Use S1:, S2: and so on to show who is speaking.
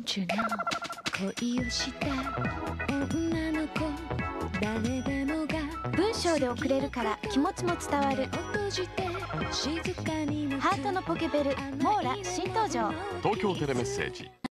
S1: なんちゅうの恋をした女の子誰でもが文章で送れるから気持ちも伝わる。ハートのポケベルモーラ新登場。
S2: 東京テレメッセージ。